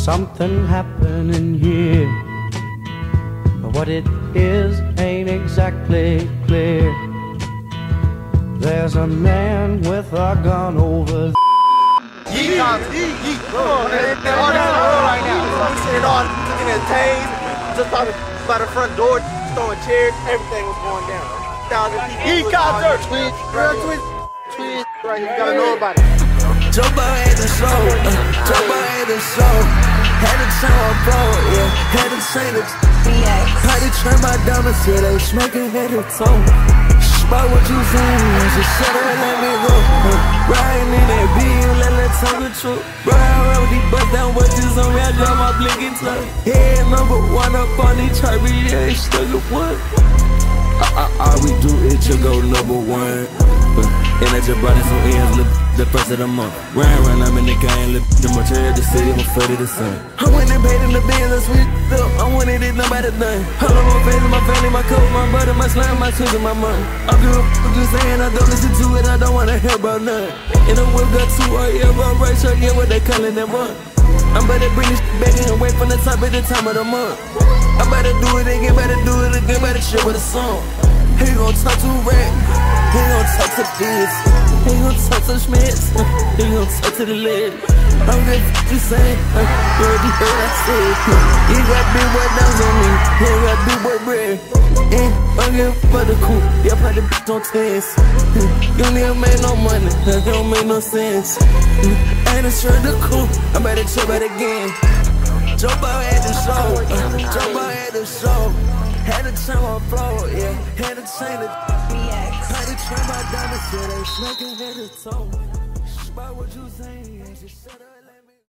something happening here, but what it is ain't exactly clear. There's a man with a gun over there. Yeet, yeet, all this right now. He's sitting on, looking at Tame, just by the front door, throwing chairs, everything was going down. Yeet, concert, tweet, right here, you gotta know about it. Joe Biden had the show, Joe Biden had the show. Had to turn my bro, yeah, had to change it. Had to turn my diamonds, yeah, they smoking head to toe. About what you saying, just shut up and let me go. Riding in that beam, let that tongue control. Bro, I rode these bust down watches on me, I drop my blinking tongue. Head number one up on these chart, yeah, it's stuck at one. All we do is just go number one. And I just brought in some ends, the first of the month. Run, I'm in the game, the material, the city, I'm afraid of the sun. I went and paid in the bills, I switched up, I wanted it, nobody done. All of my face, my family, my coat, my butter, my slime, my sugar, my mom. I grew up with you saying, I don't listen to it, I don't wanna hear about none. And I whip got 2 or yeah, but right shirt, yeah, what they calling that one. I'm better bring this back and wait from the top at the time of the month. I better do it again, better shit with a song. He gon' talk to rap, he gon' talk to this, he gon' talk to Schmitz, he gon' talk to the leg. I'm good f*** you saying, you already heard I said. You got big boy downs on me, you got big boy bread. And I'm good for the cool, yeah, play the bitch on test. You don't even make no money, it don't make no sense. I ain't sure the cool, I better chill back again. Joe Biden had the show, Joe Biden had the show. Had to turn my flow, yeah, had to change it. Had to turn my diamonds, yeah, they smoking head to toe. About what you saying, yeah, just shut up.